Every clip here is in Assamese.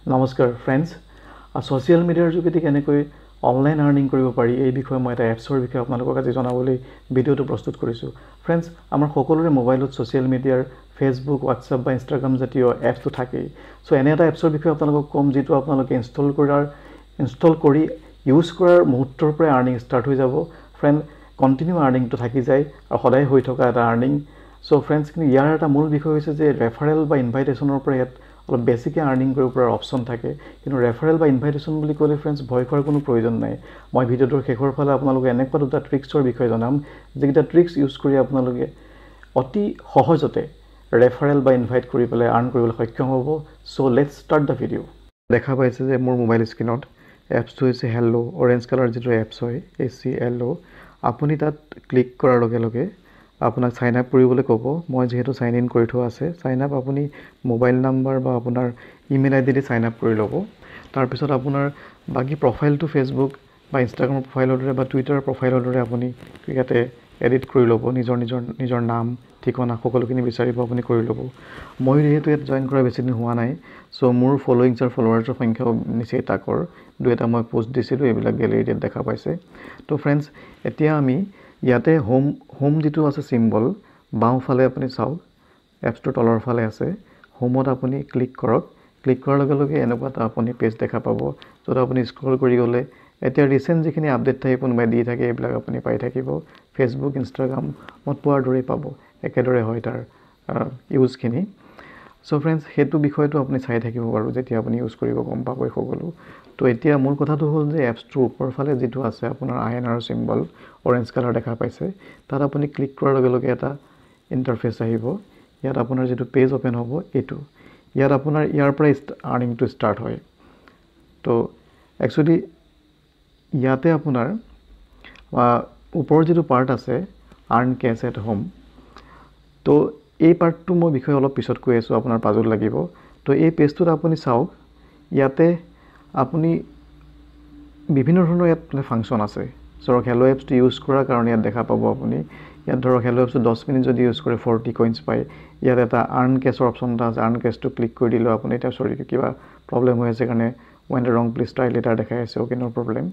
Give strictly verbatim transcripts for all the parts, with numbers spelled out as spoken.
নমস্কাৰ ফ্ৰেণ্ডছ ছ'চিয়েল মিডিয়াৰ যোগেদি কেনেকৈ অনলাইন আৰ্নিং কৰিব পাৰি এই বিষয়ে মই এটা এপছৰ বিষয়ে আপোনালোকক আজি জনাবলৈ ভিডিঅ'টো প্ৰস্তুত কৰিছোঁ ফ্ৰেণ্ডছ আমাৰ সকলোৰে মোবাইলত ছ'চিয়েল মিডিয়াৰ ফেচবুক হোৱাটছআপ বা ইনষ্টাগ্ৰাম জাতীয় এপছটো থাকেই চ' এনে এটা এপছৰ বিষয়ে আপোনালোকক ক'ম যিটো আপোনালোকে ইনষ্টল কৰাৰ ইনষ্টল কৰি ইউজ কৰাৰ মুহূৰ্তৰ পৰাই আৰ্নিং ষ্টাৰ্ট হৈ যাব ফ্ৰেণ্ড কণ্টিনিউ আৰ্নিংটো থাকি যায় আৰু সদায় হৈ থকা এটা আৰ্নিং চ' ফ্ৰেণ্ডছ কিন্তু ইয়াৰ এটা মূল বিষয় হৈছে যে ৰেফাৰেল বা ইনভাইটেশ্যনৰ পৰা ইয়াত অলপ বেছিকৈ আৰ্নিং কৰিব পৰাৰ অপশ্যন থাকে কিন্তু ৰেফাৰেল বা ইনভাইটেশ্যন বুলি ক'লে ফ্ৰেণ্ডছ ভয় খোৱাৰ কোনো প্ৰয়োজন নাই মই ভিডিঅ'টোৰ শেষৰ ফালে আপোনালোকে এনেকুৱা দুটা ট্ৰিক্সৰ বিষয়ে জনাম যিকেইটা ট্ৰিক্স ইউজ কৰি আপোনালোকে অতি সহজতে ৰেফাৰেল বা ইনভাইট কৰি পেলাই আৰ্ন কৰিবলৈ সক্ষম হ'ব so' let's start the video' দেখা পাইছে যে মোৰ মোবাইল স্ক্ৰীনত এপছটো হৈছে হেল্ল' অৰেঞ্জ কালাৰ যিটো এপছ হয় এ চি এল অ' আপুনি তাত ক্লিক কৰাৰ লগে লগে আপোনাক সাইন আপ কৰিবলৈ ক'ব মই যেহেতু সাইন ইন কৰি থোৱা আছে সাইন আপ আপুনি মোবাইল নাম্বাৰ বা আপোনাৰ ইমেইল আইডি দি সাইন আপ কৰি ল'ব তাৰ পিছত আপোনাৰ বাকি প্ৰফাইলটো ফেচবুক বা ইনষ্টাগ্ৰাম প্ৰফাইলৰ দৰে বা টুইটাৰ প্ৰফাইলৰ দৰে আপুনি ইয়াতে এডিট কৰি ল'ব নিজৰ নিজৰ নিজৰ নাম ঠিকনা সকলোখিনি বিচাৰিব আপুনি কৰি ল'ব মই যেহেতু ইয়াত জইন কৰা বেছি দিন হোৱা নাই চ' মোৰ ফলোইংছ আৰু ফলোৱাৰ্ছৰ সংখ্যাও নিচেই তাকৰ দুই এটা মই পোষ্ট দিছিলোঁ এইবিলাক গেলেৰীত দেখা পাইছে তো ফ্ৰেণ্ডছ এতিয়া আমি ইয়াতে হোম হোম যিটো আছে চিম্বল বাওঁফালে আপুনি চাওক এপছটোৰ তলৰ ফালে আছে হোমত আপুনি ক্লিক কৰক ক্লিক কৰাৰ লগে লগে এনেকুৱা এটা আপুনি পেজ দেখা পাব য'ত আপুনি স্ক্ৰল কৰি গ'লে এতিয়া ৰিচেণ্ট যিখিনি আপডেট থাকে কোনোবাই দি থাকে এইবিলাক আপুনি পাই থাকিব ফেচবুক ইনষ্টাগ্ৰামত পোৱাৰ দৰেই পাব একেদৰে হয় তাৰ ইউজখিনি চ' ফ্ৰেণ্ডছ সেইটো বিষয়টো আপুনি চাই থাকিব বাৰু যেতিয়া আপুনি ইউজ কৰিব গম পাবই সকলো তো এতিয়া মূল কথাটো হ'ল যে এপছটোৰ ওপৰ ফালে যিটো আছে আপোনাৰ I N R symbol orange colour দেখা পাইছে তাত আপুনি ক্লিক কৰাৰ লগে লগে এটা ইণ্টাৰফেচ আহিব ইয়াত আপোনাৰ যিটো পেজ অপেন হ'ব এইটো ইয়াত আপোনাৰ ইয়াৰ পৰা আৰ্নিংটো ষ্টাৰ্ট হয় তো একচুৱেলি ইয়াতে আপোনাৰ ওপৰৰ যিটো পাৰ্ট আছে আৰ্ন কেছ এট হোম তো এই পাৰ্টটো মই বিষয়ে অলপ পিছত কৈ আছোঁ আপোনাৰ পাজল লাগিব তো এই পেজটোত আপুনি চাওক ইয়াতে আপুনি বিভিন্ন ধৰণৰ ইয়াত ফাংচন আছে ধৰক হেল্ল' এপছটো ইউজ কৰাৰ কাৰণে ইয়াত দেখা পাব আপুনি ইয়াত ধৰক হেল্ল' এপছটো দহ মিনিট যদি ইউজ কৰে ফৰ্টি কইনছ পায় ইয়াত এটা আৰ্ন কেছৰ অপশ্যন এটা আছে আৰ্ন কেছটো ক্লিক কৰি দিলেও আপুনি এতিয়া চৰি কিবা প্ৰব্লেম হৈ আছে কাৰণে when the wrong please try later দেখাই আছে অ'কে ন' প্ৰব্লেম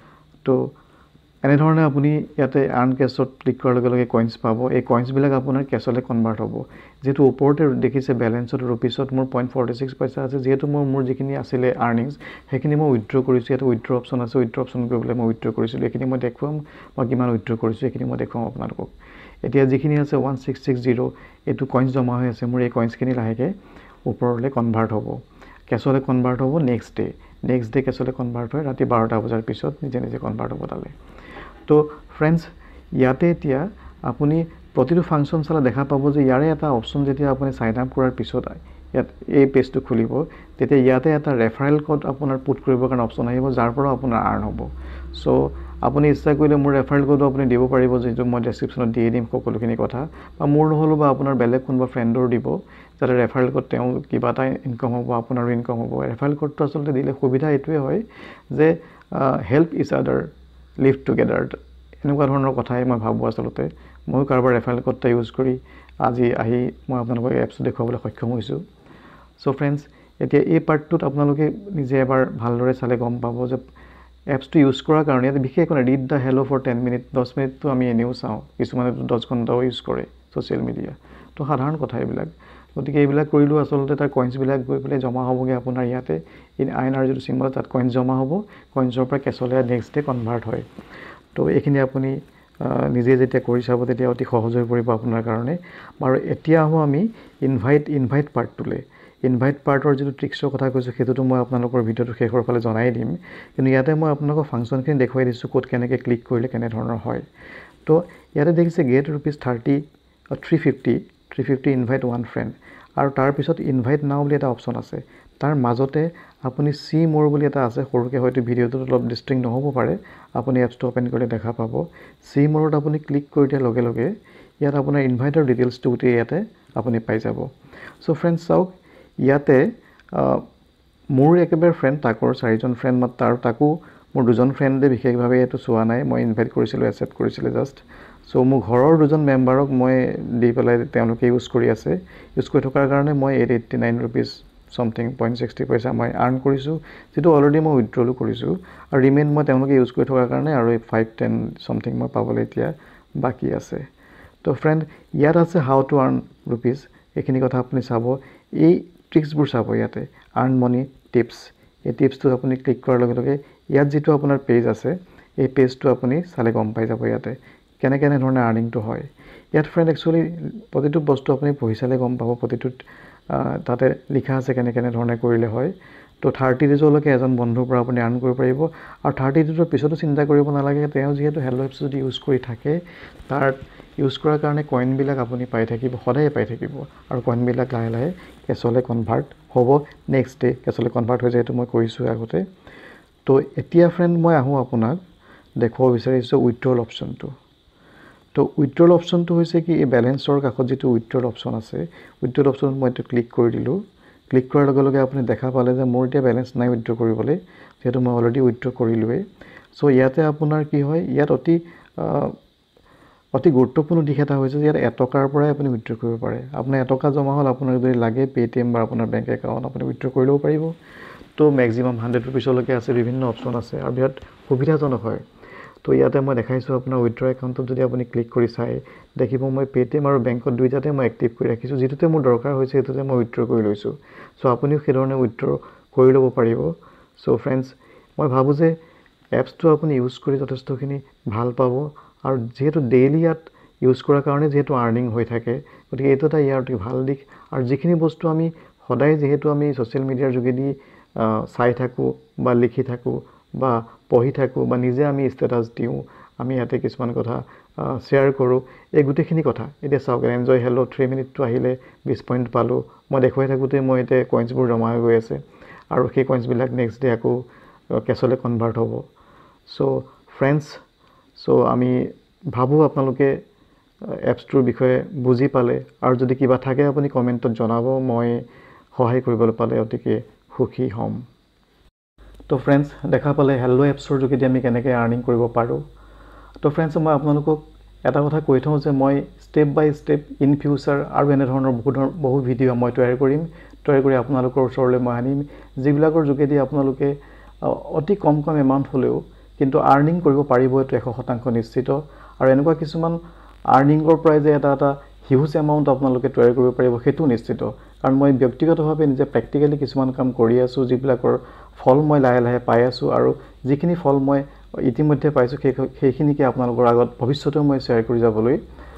তো এনেধৰণে আপুনি ইয়াতে আৰ্ন কেছত ক্লিক কৰাৰ লগে লগে কইনছ পাব এই কইনছবিলাক আপোনাৰ কেছলৈ কনভাৰ্ট হ'ব যিহেতু ওপৰতে দেখিছে বেলেঞ্চত ৰুপিছত মোৰ পইণ্ট ফৰ্টি ছিক্স পইচা আছে যিহেতু মোৰ মোৰ যিখিনি আছিলে আৰ্নিংছ সেইখিনি মই উইথড্ৰ কৰিছোঁ ইয়াতে উইথড্ৰ অপশ্যন আছে উইথড্ৰ অপশ্যন কৰি পেলাই মই উইথড্ৰ কৰিছিলোঁ এইখিনি মই দেখুৱাম মই কিমান উইথড্ৰ কৰিছোঁ এইখিনি মই দেখুৱাম আপোনালোকক এতিয়া যিখিনি আছে ওৱান ছিক্স ছিক্স জিৰ' এইটো কইনছ জমা হৈ আছে মোৰ এই কইনছখিনি লাহেকৈ ওপৰলৈ কনভাৰ্ট হ'ব কেছলৈ কনভাৰ্ট হ'ব নেক্সট ডে নেক্সট ডে কেছলৈ কনভাৰ্ট হয় ৰাতি বাৰটা বজাৰ পিছত নিজে নিজে কনভাৰ্ট হ'ব তালৈ তো ফ্ৰেণ্ডছ ইয়াতে এতিয়া আপুনি প্ৰতিটো ফাংচন চালে দেখা পাব যে ইয়াৰে এটা অপশ্যন যেতিয়া আপুনি চাইন আপ কৰাৰ পিছত ইয়াত এই পেজটো খুলিব তেতিয়া ইয়াতে এটা ৰেফাৰেল কোড আপোনাৰ পুট কৰিবৰ কাৰণে অপশ্যন আহিব যাৰ পৰা আপোনাৰ আৰ্ন হ'ব চ' আপুনি ইচ্ছা কৰিলে মোৰ ৰেফাৰেল কোডো আপুনি দিব পাৰিব যিটো মই ডেছক্ৰিপশ্যনত দিয়ে দিম সকলোখিনি কথা বা মোৰ নহ'লেও বা আপোনাৰ বেলেগ কোনোবা ফ্ৰেণ্ডৰ দিব যাতে ৰেফাৰেল কোড তেওঁ কিবা এটা ইনকাম হ'ব আপোনাৰো ইনকাম হ'ব ৰেফাৰেল কোডটো আচলতে দিলে সুবিধা এইটোৱে হয় যে হেল্প ইচ আদাৰ লিভ টুগেডাৰ এনেকুৱা ধৰণৰ কথাই মই ভাবোঁ আচলতে ময়ো কাৰোবাৰ ৰেফাৰেল কোড এটা ইউজ কৰি আজি আহি মই আপোনালোকক এপছটো দেখুৱাবলৈ সক্ষম হৈছোঁ চ' ফ্ৰেণ্ডছ এতিয়া এই পাৰ্টটোত আপোনালোকে নিজে এবাৰ ভালদৰে চালে গম পাব যে এপছটো ইউজ কৰাৰ কাৰণে ইয়াত বিশেষ একো নাই read the hello' for ten minute দহ মিনিটটো আমি এনেও চাওঁ কিছুমানে দহ ঘণ্টাও ইউজ কৰে ছ'চিয়েল মিডিয়া তো সাধাৰণ কথা এইবিলাক গতিকে এইবিলাক কৰিলেও আচলতে তাৰ কইনছবিলাক গৈ পেলাই জমা হ'বগৈ আপোনাৰ ইয়াতে ইন আই এন আৰ যিটো চিম্বল তাত কইনছ জমা হ'ব কইনছৰ পৰা কেছলৈ নেক্সট ডে কনভাৰ্ট হয় তো এইখিনি আপুনি নিজে যেতিয়া কৰি চাব তেতিয়া অতি সহজ হৈ পৰিব আপোনাৰ কাৰণে আৰু এতিয়া আহোঁ আমি ইনভাইট ইনভাইট পাৰ্টটোলৈ ইনভাইট পাৰ্টৰ যিটো ট্ৰিক্সৰ কথা কৈছোঁ সেইটোতো মই আপোনালোকৰ ভিডিঅ'টো শেষৰ ফালে জনাই দিম কিন্তু ইয়াতে মই আপোনালোকৰ ফাংচনখিনি দেখুৱাই দিছোঁ ক'ত কেনেকৈ ক্লিক কৰিলে কেনেধৰণৰ হয় তো ইয়াতে দেখিছে get rupees thirty three fifty three fifty invite one friend আৰু তাৰপিছত ইনভাইট নাও বুলি এটা অপশ্যন আছে তাৰ মাজতে আপুনি চি মোৰ বুলি এটা আছে সৰুকৈ হয়তো ভিডিঅ'টোত অলপ ডিষ্ট্ৰিক্ট নহ'ব পাৰে আপুনি এপছটো অ'পেন কৰি দেখা পাব চি মোৰত আপুনি ক্লিক কৰি দিয়াৰ লগে লগে ইয়াত আপোনাৰ ইনভাইটৰ ডিটেইলছটো গোটেই ইয়াতে আপুনি পাই যাব চ' ফ্ৰেণ্ডছ চাওক ইয়াতে মোৰ একেবাৰে ফ্ৰেণ্ড তাকৰ চাৰিজন ফ্ৰেণ্ড মাত্ৰ আৰু তাকো মোৰ দুজন ফ্ৰেণ্ডে বিশেষভাৱে এইটো চোৱা নাই মই ইনভাইট কৰিছিলোঁ একচেপ্ট কৰিছিলোঁ জাষ্ট চ' মোৰ ঘৰৰ দুজন মেম্বাৰক মই দি পেলাই তেওঁলোকে ইউজ কৰি আছে ইউজ কৰি থকাৰ কাৰণে মই eight eighty nine rupees something zero point six zero পইচা মই আৰ্ন কৰিছোঁ যেটো অলৰেডি মই উইথড্ৰলো কৰিছোঁ আৰু ৰিমেইন মই তেওঁলোকে ইউজ কৰি থকাৰ কাৰণে আৰু five ten something মই পাবলৈ এতিয়া বাকি আছে তো ফ্ৰেন্ড ইয়াত আছে হাউ টু আৰ্ন ৰুপিজ এইখিনি কথা আপুনি চাব এই ট্ৰিক্সবোৰ চাব ইয়াতে আৰ্ন মনি টিপছ এই টিপছটো আপুনি ক্লিক কৰাৰ লগে লগে ইয়াত যেটো আপোনাৰ পেজ আছে এই পেজটো আপুনি চালে গম পাই যাব ইয়াতে কেনে কেনে ধৰণে আৰ্নিংটো হয় ইয়াত ফ্ৰেন্ড একচুয়ালি প্ৰতিটো বস্তু আপুনি পঢ়ি চালে গম পাব প্ৰতিটো তাতে লিখা আছে কেনে কেনে ধৰণে কৰিলে হয় তো thirty ডেজলৈকে এজন বন্ধুৰ পৰা আপুনি আৰ্ন কৰিব পাৰিব আৰু thirty ডেজৰ পিছতো চিন্তা কৰিব নালাগে তেওঁ যেহেতু হেল্ল এপছ যদি ইউজ কৰি থাকে তাৰ ইউজ কৰাৰ কাৰণে কইন বিলাক আপুনি পাই থাকিব সদায় পাই থাকিব আৰু কইন বিলাক লাহে লাহে কেছলে কনভাৰ্ট হ'ব নেক্সট ডে কেছলে কনভাৰ্ট হৈ যায় তো মই কৈছো আগতে তো এতিয়া ফ্ৰেন্ড মই আহো আপোনাক দেখুৱাব বিচাৰিছো উইথড্ৰল অপচনটো তো উইথড্ৰল অপচনটো হৈছে কি এই ব্যালেন্সৰ কাষত যেটো উইথড্ৰল অপচন আছে উইথড্ৰল অপচন মই এটা ক্লিক কৰি দিলো ক্লিক কৰাৰ লগে লগে আপুনি দেখা পালে যে মোৰ এতিয়া ব্যালেন্স নাই উইথড্ৰ কৰিবলৈ যেটো মই অলৰেডি উইথড্ৰ কৰিলোৱে সো ইয়াতে আপোনাৰ কি হয় ইয়াত অতি অতি গুৰুত্বপূৰ্ণ দিশ এটা হৈছে যে ইয়াত এটকাৰ পৰাই আপুনি উইথড্ৰ কৰিব পাৰে আপোনাৰ এটকা জমা হল আপোনাৰ যদি লাগে পেটিএম বা আপোনাৰ বেংক একাউণ্ট আপুনি উইথড্ৰ কৰি লব পাৰিব তো ম্যাক্সিমাম hundred ৰুপিছলৈকে আছে বিভিন্ন অপচন আছে আৰু বিৰাট সুবিধাজনক হয় তো ইয়াতে মই দেখাইছো আপোনাৰ উইথড্ৰ একাউণ্টত যদি আপুনি ক্লিক কৰি চাই দেখিব মই পেটিএম আৰু বেংকত দুইটাতে মই এক্টিভ কৰি ৰাখিছো যেটোতে মোৰ দৰকাৰ হৈছে এটোতে মই উইথড্ৰ কৰি লৈছো সো আপুনিও সেইধৰণে উইথড্ৰ কৰি লব পাৰিব সো ফ্ৰেন্ডছ মই ভাবো যে এপছটো আপুনি ইউজ কৰি যথেষ্টখিনি ভাল পাব আৰু যেহেতু ডেইলি ইয়াত ইউজ কৰাৰ কাৰণে যেহেতু আৰ্নিং হৈ থাকে গতিকে এইটো এটা ইয়াৰ ভাল দিশ আৰু যিখিনি বস্তু আমি সদায় যেহেতু আমি সোশ্যাল মিডিয়াৰ যোগেদি চাই থাকো বা লিখি থাকো বা পঢ়ি থাকো বা নিজে আমি ষ্টেটাস দিও আমি ইয়াতে কিছুমান কথা শেয়াৰ কৰো এই গুটেখিনি কথা এতিয়া চাওক এনজয় হেল্ল three মিনিট টো আহিলে twenty পইণ্ট পালো মই দেখুৱাই থাকোতে মই এতে কইন্সবোৰ জমা হৈ গৈ আছে আৰু সেই কইন্স বিলাক নেক্সট ডে আকৌ কেছলে কনভাৰ্ট হ'ব সো ফ্ৰেন্ডছ সো আমি ভাবো আপোনালোকে এপছটোৰ বিষয়ে বুজি পালে আৰু যদি কিবা থাকে আপুনি কমেন্টত জনাব মই সহায় কৰিবলৈ পালে অতিকে সুখী হ'ম তো ফ্ৰেন্ডছ দেখা পালে হেল্ল এপছৰ যোগেদি আমি কেনেকৈ আৰ্নিং কৰিব পাৰো তো ফ্ৰেন্ডছ মই আপোনালোকক এটা কথা কৈ থওঁ যে মই step by step in future আৰু এনে ধৰণৰ বহুত বহুত ভিডিও মই তৈয়াৰ কৰিম তৈয়াৰ কৰি আপোনালোকৰ ওচৰলৈ মই আনিম যিবিলাকৰ যোগেদি আপোনালোকে অতি কম কম এমাউন্ট হলেও কিন্তু আৰ্নিং কৰিব পাৰিব এটো one hundred percent নিশ্চিত আৰু এনেকুৱা কিছুমান আৰ্নিংৰ প্ৰায় যে এটা এটা হিউজ এমাউন্ট আপোনালোকে তৈয়াৰ কৰিব পাৰিব হেতু নিশ্চিত কাৰণ মই ব্যক্তিগতভাৱে নিজে প্ৰ্যাকটিক্যালি কিছুমান কাম কৰি আছো যিবিলাকৰ ফল মই লাহে লাহে পাই আছো আৰু যিখিনি ফল মই ইতিমধ্যে পাইছো সেইখিনিকে আপোনালোকৰ আগত ভৱিষ্যতেও মই শেয়াৰ কৰি যাবলৈ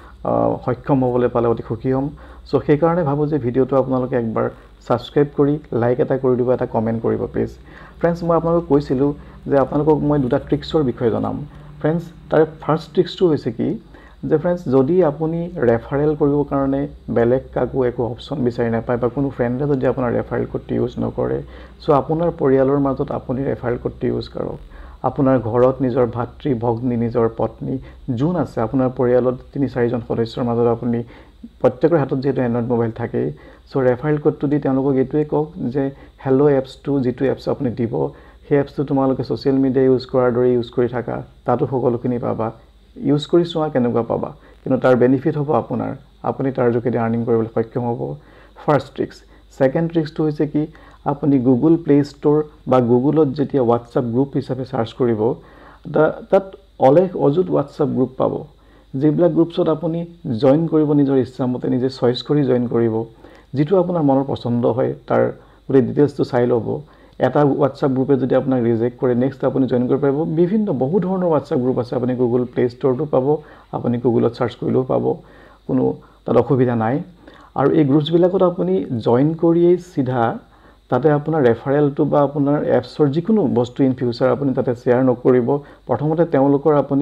সক্ষম হ'বলৈ পালে অতি সুখী হ'ম সো সেই কাৰণে ভাবো যে ভিডিওটো আপোনালোকে একবাৰ সাবস্ক্ৰাইব কৰি লাইক এটা কৰি দিব এটা কমেন্ট কৰিব প্লিজ ফ্ৰেন্ডছ মই আপোনালোকক কৈছিলো যে আপোনালোকক মই দুটা ট্ৰিক্সৰ বিষয়ে জনাম ফ্ৰেন্ডছ তাৰ ফাৰ্স্ট ট্ৰিক্সটো হৈছে কি যে ফ্ৰেন্ডছ যদি আপুনি ৰেফাৰেল কৰিবৰ কাৰণে বেলেগ কাকো একো অপচন বিচাৰি নাপায় বা কোনো ফ্ৰেণ্ডে যদি আপোনাৰ ৰেফাৰেল কোডটো ইউজ নকৰে সো আপোনাৰ পৰিয়ালৰ মাজত আপুনি ৰেফাৰেল কোডটো ইউজ কৰক আপোনাৰ ঘৰত নিজৰ ভাতৃ ভগ্নী নিজৰ পত্নী জুন আছে আপোনাৰ পৰিয়ালত তিনি চাৰি জন সদস্যৰ মাজত আপুনি প্ৰত্যেকৰ হাতত যেটো এন্ড্ৰইড মোবাইল থাকে সো ৰেফাৰেল কোডটো দি তেওঁলোকক এটোৱে কক যে হেল্ল এপছটো যেটো এপছ আপুনি দিব সেই এপছটো তোমালোকে সোশ্যাল মিডিয়া ইউজ কৰাৰ দৰে ইউজ কৰি থাকা তাতো সকলোখিনি পাবা ইউজ কৰি চোৱা কেনেকুৱা পাবা কিন্তু তাৰ বেনিফিট হ'ব আপোনাৰ আপুনি তাৰ যোগেদি আৰ্নিং কৰিবলৈ সক্ষম হ'ব ফাৰ্স্ট ট্ৰিক্স সেকেন্ড ট্ৰিক্সটো হৈছে কি আপুনি গুগল প্লে ষ্টৰ বা গুগলত যেতিয়া WhatsApp গ্ৰুপ হিচাপে সাৰ্চ কৰিব তাত অলেখ অযুত WhatsApp গ্ৰুপ পাব যিবিলাক গ্ৰুপছত আপুনি জয়েন কৰিব নিজৰ ইচ্ছামতে নিজে চইচ কৰি জয়েন কৰিব যেটো আপোনাৰ মনৰ পছন্দ হয় তাৰ পুৰা ডিটেইলছটো চাই ল'ব এটা WhatsApp গ্ৰুপে যদি আপোনাক ৰিজেক্ট কৰে নেক্সট আপুনি জয়েন কৰিব পাৰিব বিভিন্ন বহু ধৰণৰ WhatsApp গ্ৰুপ আছে আপুনি গুগল প্লে ষ্টৰটো পাব আপুনি গুগলত সাৰ্চ কৰিলেও পাব কোনো তাত অসুবিধা নাই আৰু এই গ্ৰুপছ বিলাকত আপুনি জয়েন কৰিয়ে সিধা তাতে আপোনাৰ ৰেফাৰেলটো বা আপোনাৰ এপছৰ যিকোনো বস্তু ইন ফিউচাৰ আপুনি তাতে শেয়াৰ নকৰিব প্ৰথমতে তেওঁলোকৰ আপুনি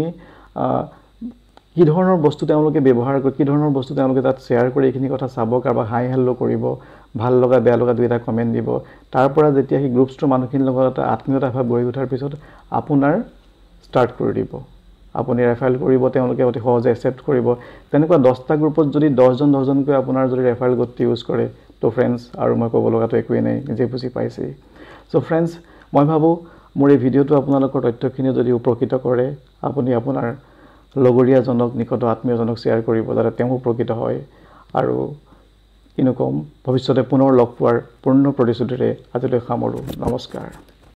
কি ধৰণৰ বস্তু তেওঁলোকে ব্যৱহাৰ কৰে কি ধৰণৰ বস্তু তেওঁলোকে তাত শেয়াৰ কৰে এইখিনি কথা চাব কাৰবা হাই হেল্ল কৰিব ভাল লগা বেয়া লগা দুইটা কমেন্ট দিব তাৰ পৰা যেতিয়া এই গ্ৰুপছৰ মানুহখিনিৰ লগত আত্মীয়তা ভাৱ গঢ়ি উঠাৰ পিছত আপোনাৰ ষ্টাৰ্ট কৰি দিব আপুনি ৰেফাৰেল কৰিব তেওঁলোকে অতি সহজে একচেপ্ট কৰিব তেনেকুৱা দহটা গ্ৰুপত যদি দহ জন দহ জনকৈ আপোনাৰ যদি ৰেফাৰেল কোডটো ইউজ কৰে তো ফ্ৰেন্ডছ আৰু মই ক'ব লগাটো একোৱে নাই নিজে বুজি পাইছে সো ফ্ৰেন্ডছ মই ভাবো মোৰ এই ভিডিওটো আপোনালোকৰ তথ্যখিনি যদি উপকৃত কৰে আপুনি আপোনাৰ লগৰীয়া জনক নিকট আত্মীয়জনক শেয়াৰ কৰিব যাতে তেওঁ উপকৃত হয় আৰু কিনো ক'ম ভৱিষ্যতে পুনৰ লগ পোৱাৰ পূৰ্ণ প্ৰতিশ্ৰুতিৰে আজিলৈ সামৰোঁ নমস্কাৰ